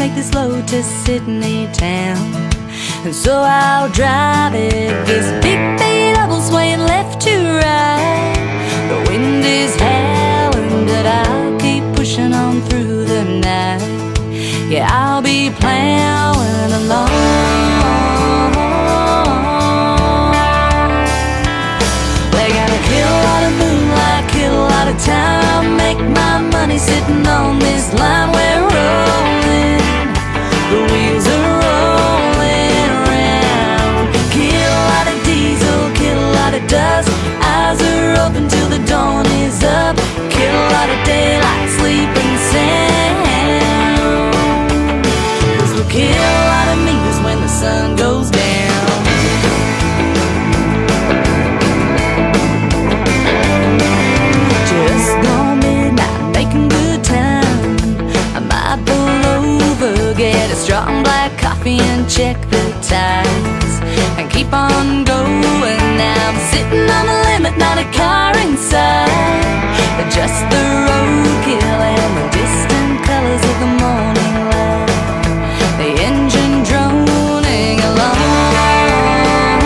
make this Lotus Sydney town. And so I'll drive it, this big B double swaying left to right. The wind is howling, but I'll keep pushing on through the night. Yeah, I'll be plowing along. They gotta kill a lot of moonlight, kill a lot of time, make my money sitting on this line. We're rolling, the wheels are rolling around. Kill a lot of diesel, kill a lot of dust, eyes are open till the dawn is up. Kill a lot of daylight, sleep and sound. 'Cause we'll kill a lot of meters when the sun goes down. Just gone midnight, making good time. I might pull over, get a strong black coffee and check the tides, and keep on going. Now I'm sitting on the limit, not a car inside, but just the roadkill and the distant colors of the morning light. The engine droning along.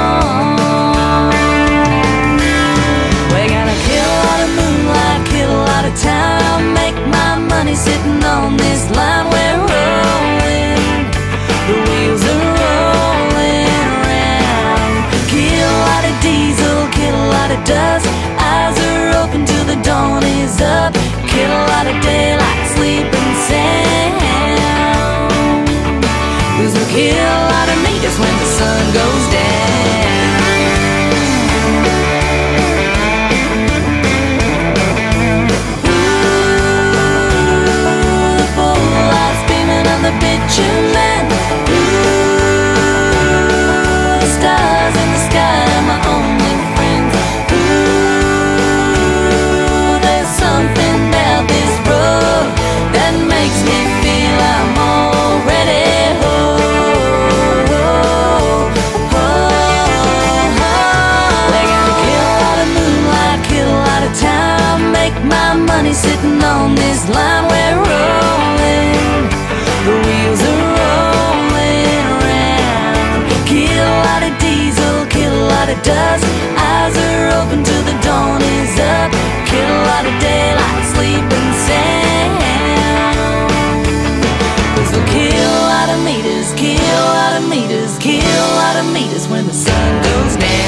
We're gonna kill a lot of moonlight, kill a lot of time, make my money sitting on this line. We're rolling, the wheels are rolling around. Kill a lot of diesel, kill a lot of dust, eyes are open till the dawn is up. Kill a lot of daylight, sleep and sound. 'Cause we'll kill a lot of meters when the sun goes down. Ooh, the full lights beaming on the bitumen. Ooh, the stars in the sky are my only friends. Ooh, there's something about this road that makes me feel I'm already home. They're gonna kill a lot of moonlight, kill a lot of time, make my money sitting on this line. We're rolling, the wheels are rolling around. Kill a lot of diesel, kill a lot of dust, eyes are open till the dawn is up. Kill a lot of daylight, sleep and sound. 'Cause we'll kill a lot of meters, kill a lot of meters, kill a lot of meters when the sun goes down.